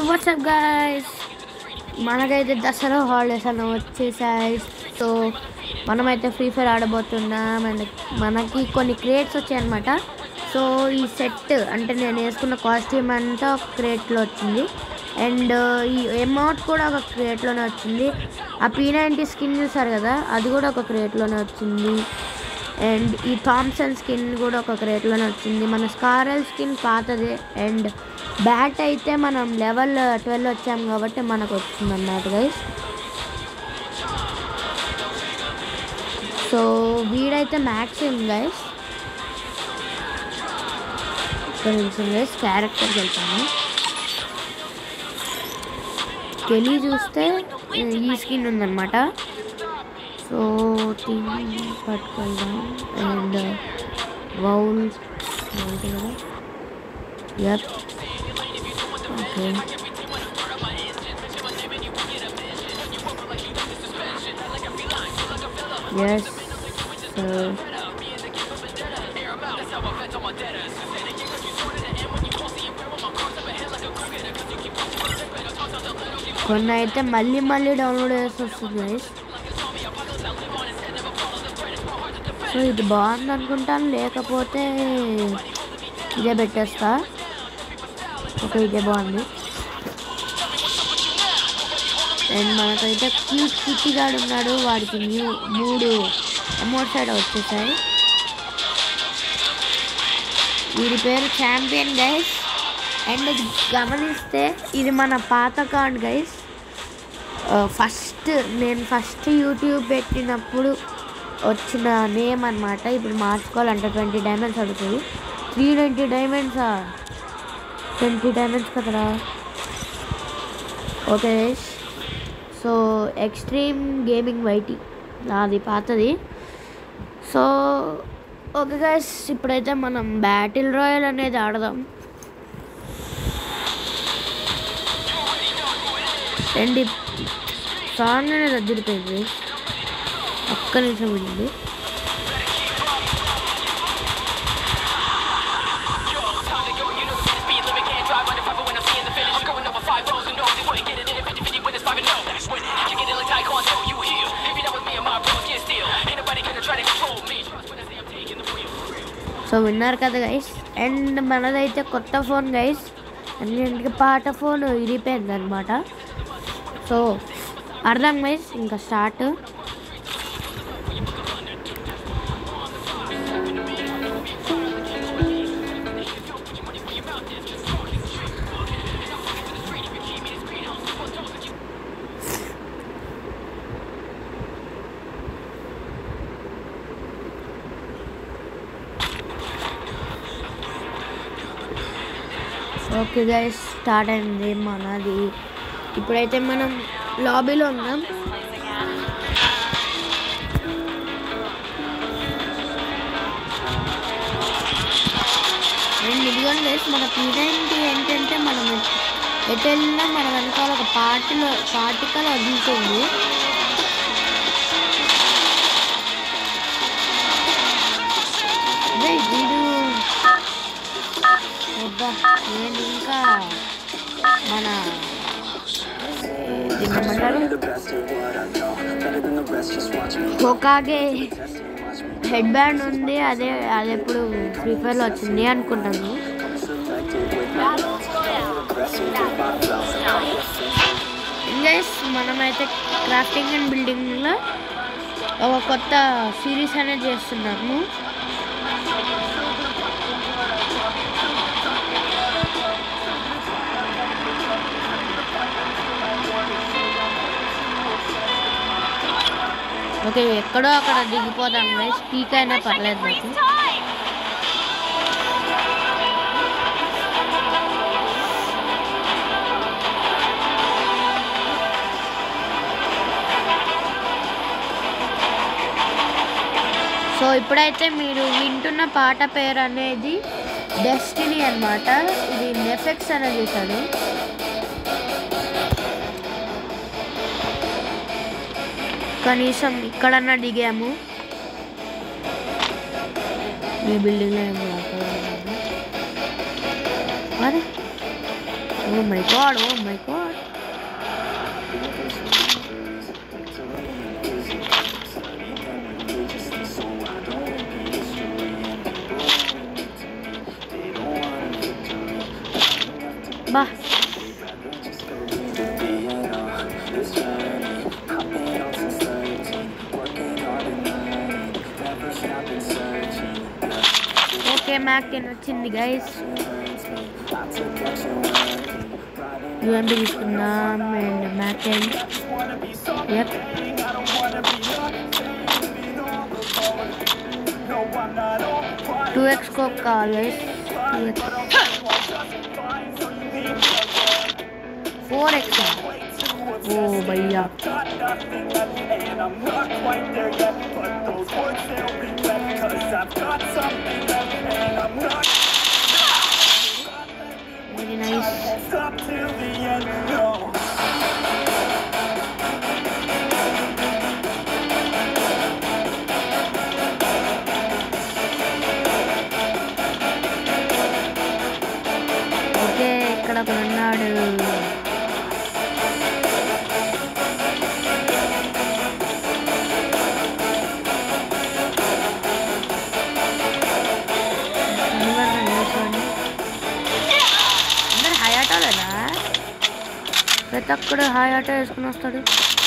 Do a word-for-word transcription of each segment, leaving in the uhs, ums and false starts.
WhatsApp guys, మనకైతే Dasara holidays అన్న వచ్చేసాయి. సో మనమైతే ఫ్రీ ఫైర్ ఆడబోతున్నాం. అండ్ మనకి కొన్ని క్రియేట్స్ వచ్చాయన్నమాట. సో ఈ సెట్ అంటే నేను వేసుకున్న కాస్ట్యూమ్ అంతా ఒక క్రియేట్లో వచ్చింది. అండ్ ఈ ఎమౌంట్ కూడా ఒక క్రియేట్లోనే వచ్చింది. ఆ పీ నైంటీ స్కిన్ చూసారు కదా, అది కూడా ఒక క్రియేట్లోనే వచ్చింది. అండ్ ఈ థామ్సన్ స్కిన్ కూడా ఒక క్రియేట్లోనే వచ్చింది. మన స్కారల్ స్కిన్ పాతదే. అండ్ బ్యాట్ అయితే మనం లెవెల్ ట్వెల్వ్ వచ్చాము కాబట్టి మనకు వచ్చింది అన్నమాట గైస్. సో వీడైతే మ్యాక్సిమం గైస్ గైస్ క్యారెక్టర్కి వెళ్తాను. కెలీ చూస్తే ఈ స్కిన్ ఉందన్నమాట. సో టీమ్ పట్టుకెళ్దాం. అండ్ వౌల్ కదా, యప్ ఓకే. Yes sir. కొన్ని అయితే మళ్ళీ మళ్ళీ డౌన్లోడ్ చేసి వస్తుంది. సో ఇది బాగుంది అనుకుంటాను, లేకపోతే ఇదే పెట్టేస్తా. ఓకే ఇదే బాగుంది. అండ్ మనకైతే క్యూట్ కిట్టి గాడు ఉన్నాడు, వాడికి న్యూ మూడు అమౌంట్ సైడ్ వచ్చేసాయి. వీడి పేరు ఛాంపియన్ గైస్. అండ్ గమనిస్తే ఇది మన పాత కార్డ్ గైస్. ఫస్ట్ నేను ఫస్ట్ యూట్యూబ్ పెట్టినప్పుడు వచ్చిన నేమ్ అనమాట. ఇప్పుడు మార్చుకోవాలంటే ట్వంటీ డైమండ్స్ అడుగుతుంది. త్రీ ట్వంటీ డైమండ్సా? ట్వంటీ డైమండ్స్ కదరా. Okay so extreme gaming YT అది పాతది. సో ఓకే గైస్, ఇప్పుడైతే మనం బ్యాటిల్ రాయల్ అనేది ఆడదాం. అండ్ సాంగ్ అనేది అద్దరిపోయింది. ఒక్క నిమిషం ఉంది. సో విన్నారు కదా గైస్. అండ్ మనదైతే కొత్త ఫోన్ గైస్, అన్నింటికి పాత ఫోన్ ఇరిపోయింది అనమాట. సో అర్థం గైస్, ఇంకా స్టార్ట్. ఓకే గైస్, స్టార్ట్ అయింది మనది. ఇప్పుడైతే మనం లాబీలో ఉన్నాం. అండ్ ఇదిగోండి గైస్, మన పీ నైంటీ ఏంటంటే మనం ఎటు వెళ్ళినా మన వెనకాల ఒక పార్టీలో పార్టికల్ వదులుతుంది. అదే వీడు నేను ఇంకా మన హోకాగే హెడ్ బ్యాండ్ ఉంది. అదే అది ఎప్పుడు ఫ్రీ ఫైర్లో వచ్చింది అనుకుంటాను. గైస్ మనమైతే క్రాఫ్టింగ్ అండ్ బిల్డింగ్లో ఒక కొత్త సిరీస్ అనేది చేస్తున్నాము. ఓకే ఎక్కడో అక్కడ దిగిపోదాం గైస్, పీక్ అయినా పర్లేదు నాకు. సో ఇప్పుడైతే మీరు వింటున్న పాట పేరు అనేది డెస్టినీ అన్నమాట. ఇది నెఫెక్స్ అనేది చేశాడు. కనీసం ఇక్కడన్నా దిగాము. ఈ బిల్డింగ్లో ఏమో అరే Oh my god, oh my god. Bah. Okay, Mac ten వచ్చింది guys. U M B తీసుకుందాం and Mac ten. Yep. two x scope కావాలి guys. four x. Oh भैया. Very nice. Okay, ఇక్కడ ఉన్నాడు. ప్రతి ఒక్కడు హాయ్ ఆటో వేసుకుని వస్తాడు.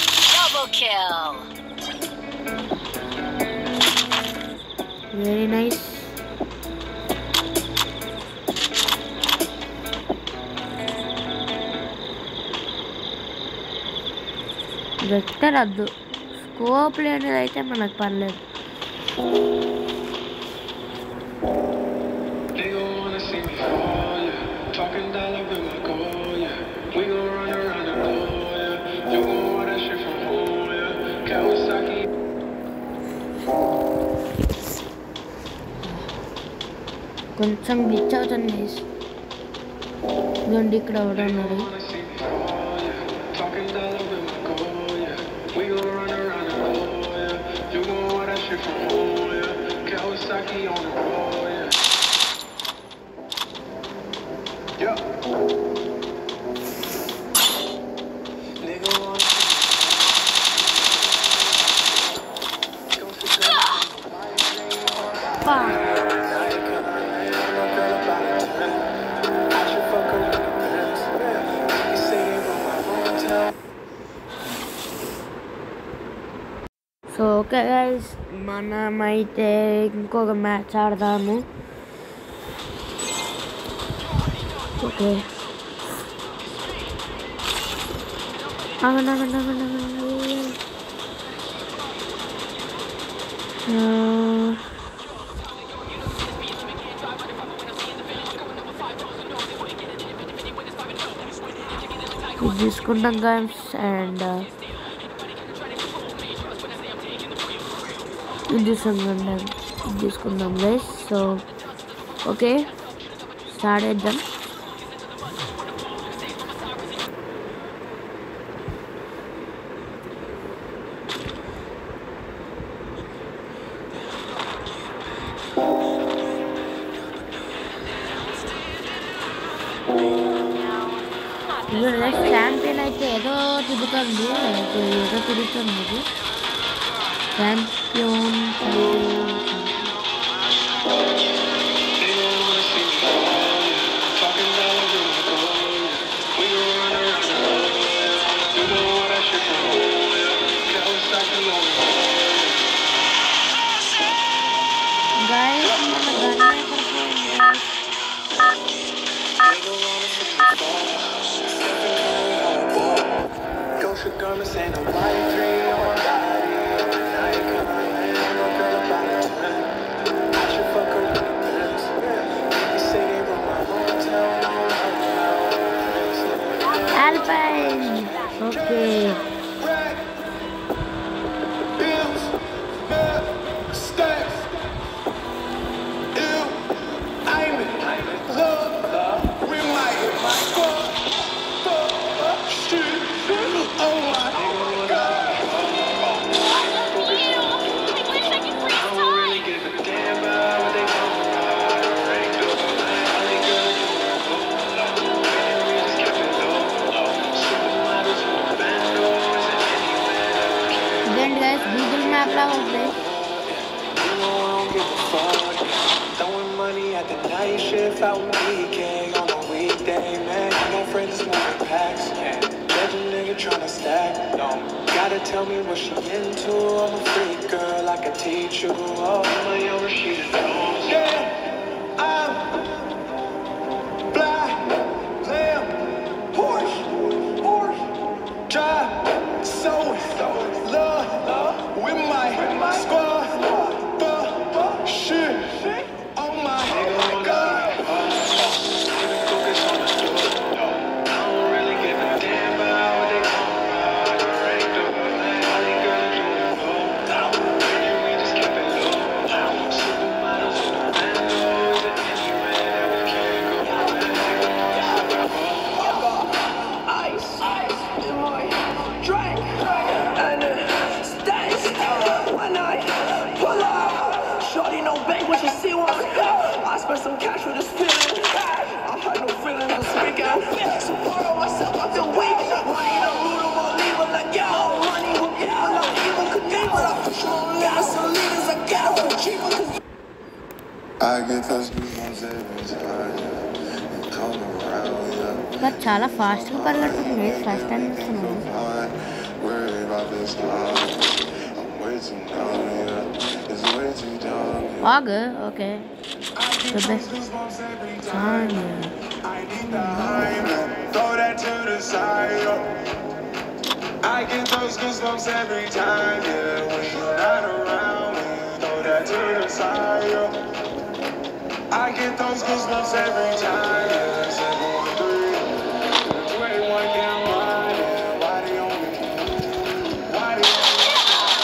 Very nice. వెక్టర్ వద్దు, స్కోప్ లేనిది అయితే మనకు పర్లేదు. కొంచెం గ్లిచ్ అవుతుంది. ఇదండి ఇక్కడ ఎవడో ఉన్నాడు. సో ఓకే గైస్, మనమైతే ఇంకొక మ్యాచ్ ఆడదాము. ఓకే ఆగండి ఆగండి ఆగండి ఆగండి. ఇది తీసుకుంటాం గైస్ అండ్ ఇది తీసుకుందాం ఇది తీసుకుందాం గైస్. సో ఓకే స్టార్ట్ చేద్దాం. ఛాంపియన్ అయితే ఏదో తిరుగుతుంది, ఏదో తిరుగుతుంది ఛాంపియన్. Alpine. Okay. లాగా ఉంది. Throwing money at the night shift out weekend on a weekday, man. No friends moving packs. Let a nigga tryna stack. No, gotta tell me what she into. I'm a freak girl, I can teach you. Oh, my young Rashida Jones. Yeah, I'm fly, lamb, Porsche, Porsche, drive, so love with my squad. Fuck shit. Oh my God. Some cash for this feeling. I had no feelings this weekend. So part of myself, I feel weak. Money in a root of a lever like yo. Money with people like evil could name it. I push on limits, some leaders I get it for cheaper. I get those goosebumps every time you come around, yeah. But చాలా ఫాస్ట్గా పరిగెడుతుంది. First time చూస్తున్నాను. Worry about this love. I'm way too dumb, yeah. It's way too dumb. ఆగు. Okay. The best time. I need the high, throw that to the side. I get those goosebumps every time, yeah. When you're not around, throw that to the side. I get those goosebumps every time, yeah. seven one three, twenty-one down line, yeah. Why they on me? Why they on me?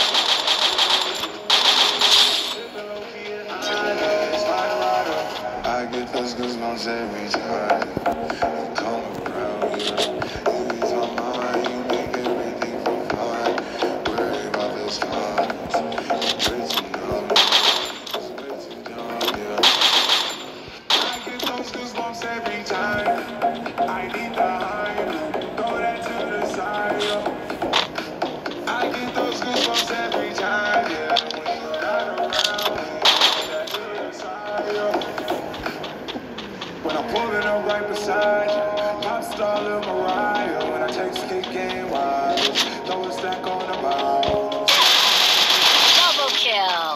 I get those goosebumps every time you come around, yeah. You ease my mind, you make everything feel fine. Worry about this time, it's way too dumb, it's way too dumb, yeah. I get those goosebumps every time. I need the high, throw that to the side, yeah. I get those goosebumps every time, yeah. When you're not around, throw that to the side, yeah. When I'm pulling up right beside you, pop star Lil Mariah. When I take skate game wide, throw a stack on the bow. Double kill.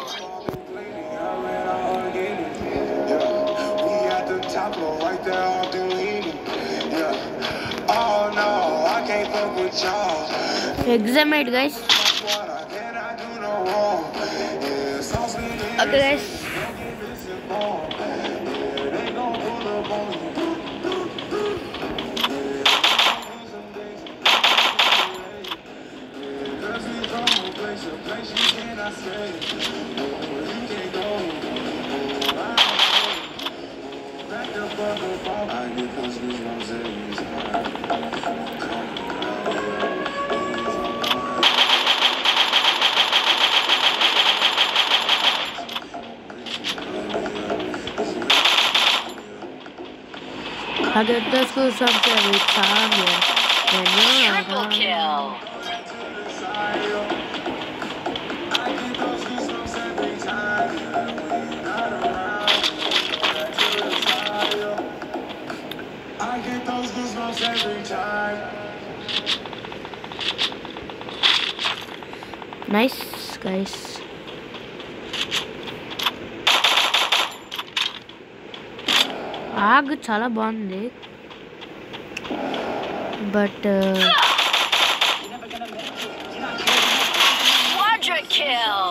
We at the top floor, right there on Duini. Yeah. Oh no, I can't fuck with y'all. Examine it, guys. I cannot do no wrong. Yeah, sauce me in. Okay, guys. I get those goosebumps every time. Come I get those goosebumps every time, yeah. When you're Triple around. kill. I get those goosebumps every time. When you're not around, to the side. I get those goosebumps every time. Nice, guys. ఆగ్ చాలా బాగుంది. But Quadra kill.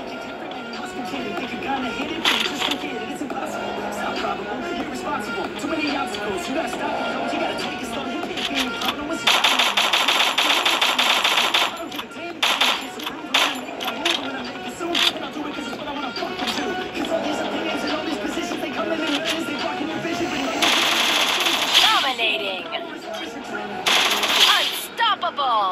Dominating. Unstoppable.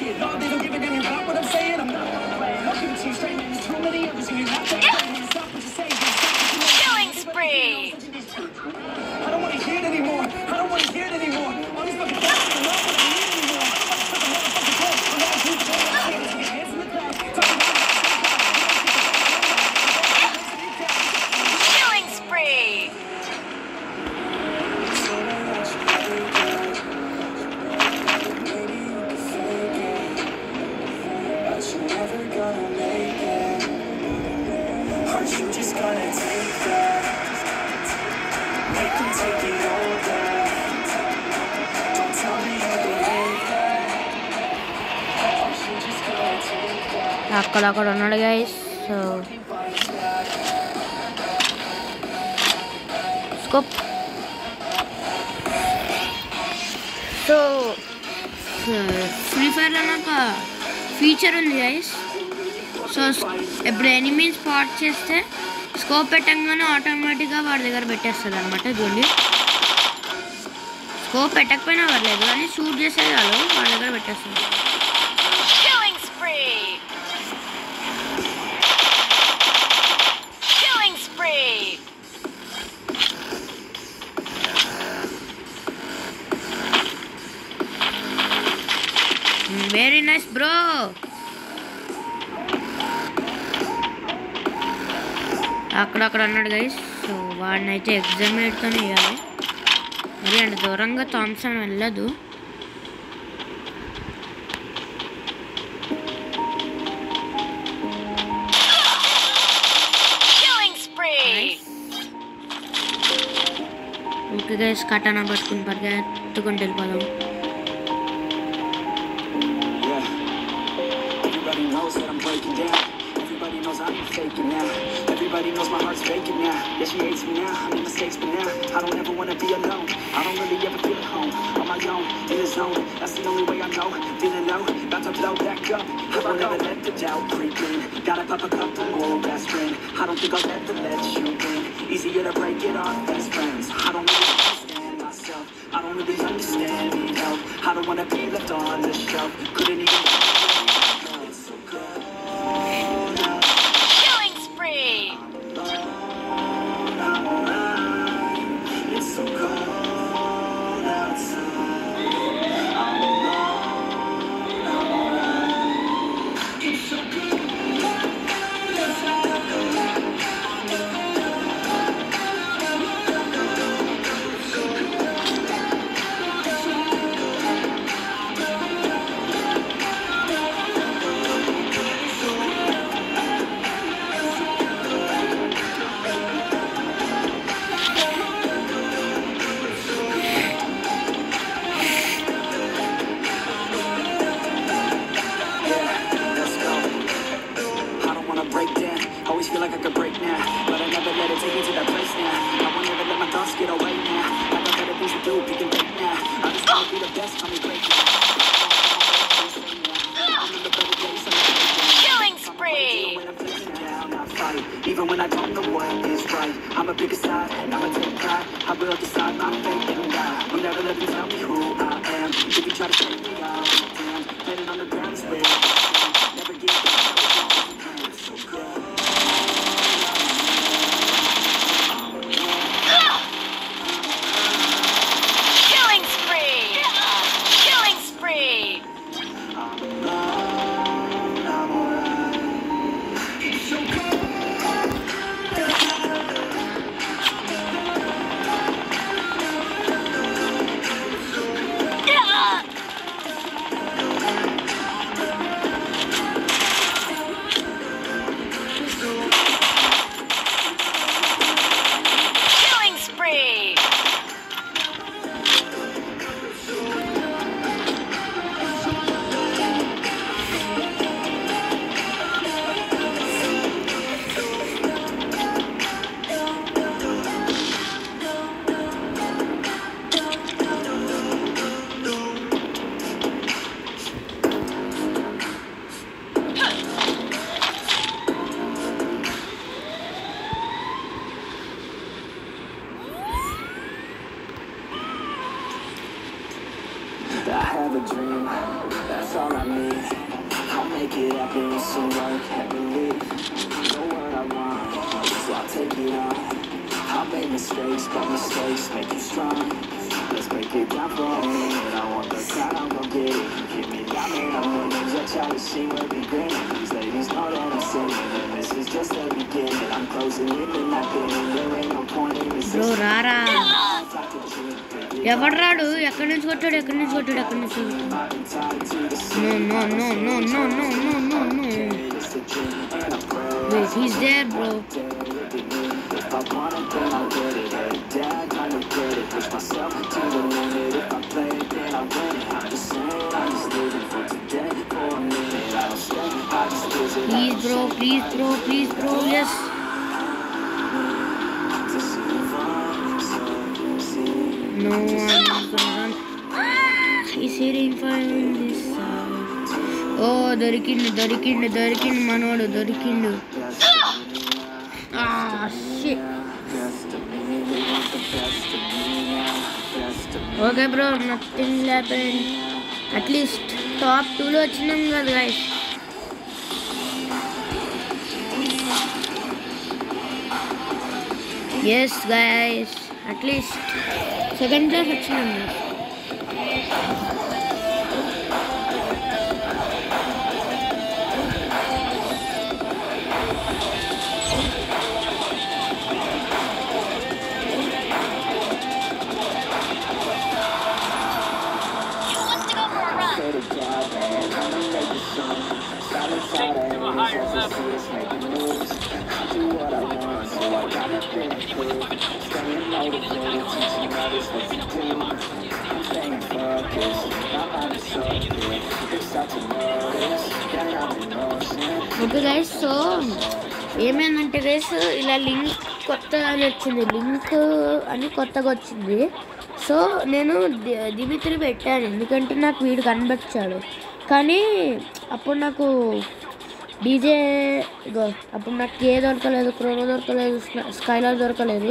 kid. No, they don't give a damn about what I'm saying. I'm not gonna play. I'll give it to you straight, man. There's too many others, and you have to yeah. Stop what you say. Killing spree. I don't want to hear it anymore. I don't want to hear it anymore. All these fucking guys are not what I need anymore. I don't want to fucking motherfucking talk. I'm not a group of hands in the cloud. Talking about Killing spree. అక్కడ అక్కడ ఉన్నాడు guys. So scope. So free ఫైర్లో నాకు feature ఉంది guys. So ఇప్పుడు enemy spot చేస్తే scope పెట్టంగానే ఆటోమేటిక్గా వాడి దగ్గర పెట్టేస్తుంది అనమాట. చూడండి, స్కోప్ పెట్టకపోయినా పర్లేదు కానీ షూట్ చేస్తే చాలు వాడి దగ్గర పెట్టేస్తుంది. Killing spree. Killing spree. Very nice bro. అక్కడక్కడ అన్నాడు గైస్. సో వాడిని అయితే ఎగ్జామినేట్తోనే వేయాలి. మరి అంత దూరంగా థామ్సన్ వెళ్ళదు. Killing spree. Okay guys, katana పట్టుకుని పరిగెత్తుకుంటూ వెళ్ళిపోదాం. Everybody knows that I'm breaking down. Everybody knows I'm faking now. Everybody knows my heart's faking now. Yeah, she hates me now. I made mistakes, but now I don't ever wanna be alone. I don't really ever feel at home. On my own, in the zone. That's the only way I know. Feeling low, about to blow back up. I won't ever let the doubt creep in. Gotta pop a couple more aspirin. I don't think I'll ever let you in. Easier to break it off best friends. I don't really understand myself. I don't really understand me help. I don't wanna be left on the shelf. Couldn't even. Killing spree. It's so cold outside. It's so always feel like I could break now, but I never let it take me to that place now. I won't ever let my thoughts get away now. I got better things to do, we can break now. I just wanna be the best, call me great now. Killing spree. When I'm feeling down, I fight, even when I don't know what is right. I'm a big aside, and I'ma take pride. I will decide my fate and die. Will never let them tell me who I am. If you try to take me out, damn, landing on the ground is where I stand. Never give up. It's so good. Killing spree. Killing spree. some work and believe. Know what I want, so I'll take it on. I'll make mistakes, but mistakes make you strong. Let's break it down for a minute. I want the crowd, I'm gon' get it. Keep me down, man, I'm winning. Your child is seen will be grinning. These ladies know that I'm sinning, and this is just the beginning. I'm closing in and I've been in. There ain't no point in this. Bro రారా ఎవడు రాడు ఎక్కడి నుంచి కొట్టాడు ఎక్కడి నుంచి కొట్టాడు ఎక్కడి నుంచి no no no no no no no no no wait he's there bro please bro please bro please bro yes no I'm not gonna run. He's hitting fire on this side. Oh, దొరికిండు దొరికిండు దొరికిండు మనోడు దొరికిండు. Ah shit. Okay bro, nothing happened. At least top two లో వచ్చినాం కదా guys. Yes guys, at least second class వచ్చినాం. Okay guys so ఏమైందంటే గైస్ ఇలా లింక్ కొత్తగా అని వచ్చింది లింక్ అని కొత్తగా వచ్చింది సో నేను దిమిత్రి పెట్టాను ఎందుకంటే నాకు వీడు కనిపించాడు కానీ అప్పుడు నాకు డీజే ఇగో అప్పుడు నాకు కే దొరకలేదు క్రోనో దొరకలేదు స్కైలర్ దొరకలేదు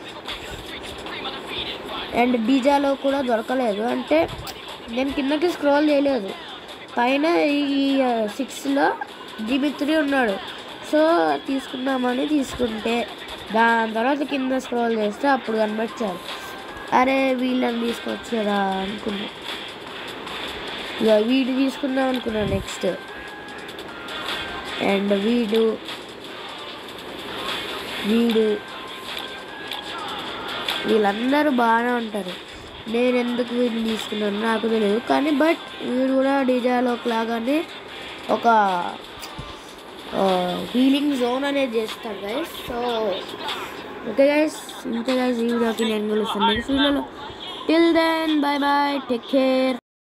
అండ్ డీజేలో కూడా దొరకలేదు అంటే నేను కిందకి స్క్రోల్ చేయలేదు పైన ఈ సిక్స్లో దిమిత్రి ఉన్నాడు సో తీసుకుందామని తీసుకుంటే దాని తర్వాత కింద స్క్రోల్ చేస్తే అప్పుడు కనిపించారు అరే వీళ్ళని తీసుకొచ్చు కదా అనుకున్నా ఇక వీడు తీసుకుందాం అనుకున్నా నెక్స్ట్ అండ్ వీడు వీడు వీళ్ళందరూ బాగానే ఉంటారు నేను ఎందుకు వీడిని తీసుకున్నాను నాకు తెలియదు కానీ బట్ వీడు కూడా డీజేలోకి లాగానే ఒక హీలింగ్ జోన్ అనేది చేస్తాడు గైస్ సో ఓకే గైస్ ఇంతే గైస్ ఈ వీడియోకి నేను కలుస్తాను నెక్స్ట్ వీడియోలో till then bye bye take care